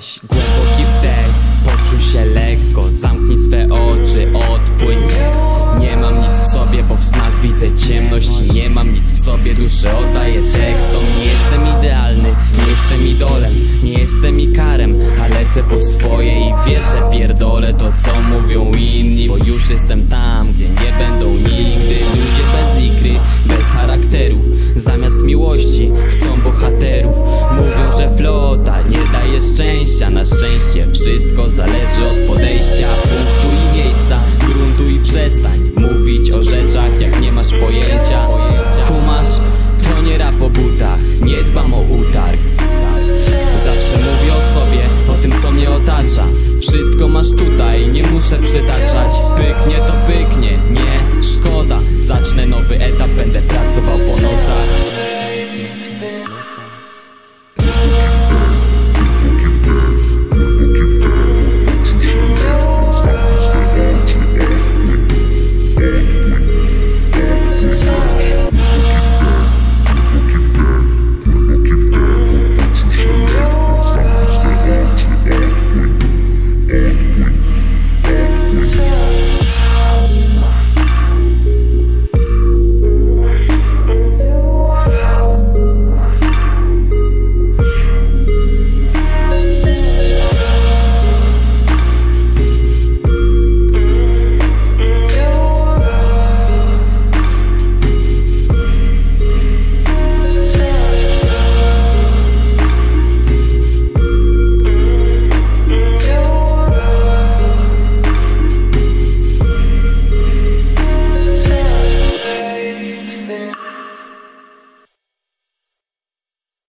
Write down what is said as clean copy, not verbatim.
Weź głęboki wdech, poczuj się lekko, zamknij swe oczy, odpłyń. Nie mam nic w sobie, bo w snach widzę ciemność i nie mam nic w sobie, duszę oddaję tekstom. Nie jestem idealny, nie jestem idolem, nie jestem ikarem, a lecę po swoje i wiesz, że pierdolę to co mówią inni, bo już jestem tam, gdzie nie będą nigdy ludzie bez ikry, bez charakteru. Zamiast miłości chcą bohaterów. Mówią, że flota nie daje szczęścia. Na szczęście wszystko zależy od podejścia, punktu i miejsca, gruntu i przestań mówić o rzeczach jak nie masz pojęcia. Kumasz? To nie rap o butach, nie dbam o utarg. Zawsze mówię o sobie, o tym co mnie otacza. Wszystko masz tutaj, nie muszę przytaczać.